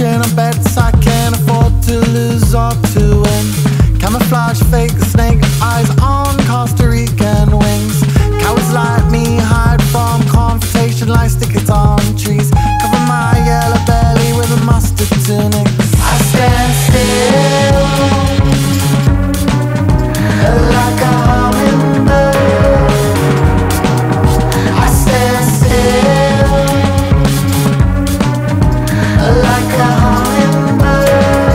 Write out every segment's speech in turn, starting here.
Washing on bets I can't afford to lose or to win. Camouflage fake snake eyes on Costa Rican wings. Cowards like me hide from confrontation like stickers on trees. Cover my yellow belly with a mustard tunic. I stand still like a hummingbird. I stand still like a hummingbird.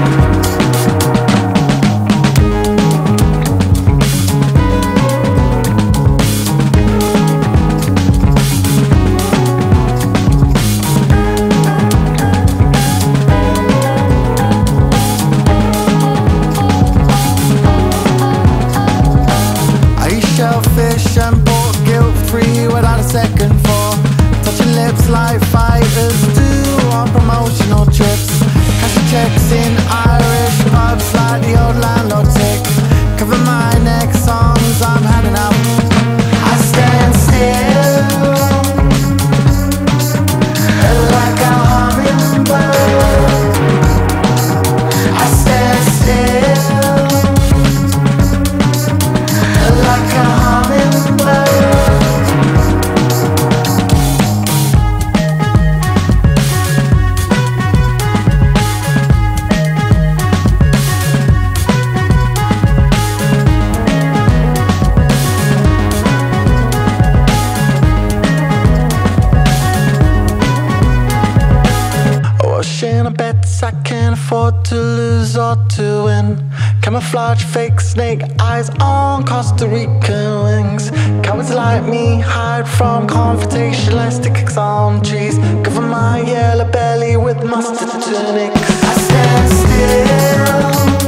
I eat shellfish and pork guilt-free without a second thought. Touching lips like fighters do on promotional trips. Cash checks in Irish pubs like the old landlord tick. Cover my neck songs I'm handing out. I stand still like a hummingbird. I stand still like a hummingbird. Washing on bets I can't afford to lose or to win. Camouflage fake snake eyes on Costa Rican wings. Cowards like me hide from confrontation like stickers on trees. Cover my yellow belly with mustard tunic. I stand still